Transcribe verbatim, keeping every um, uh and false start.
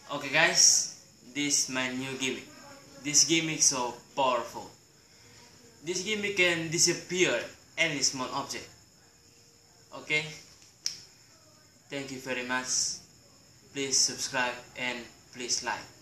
Okay guys, this is my new gimmick. This gimmick so powerful. This gimmick can disappear any small object. Okay? Thank you very much. Please subscribe and please like.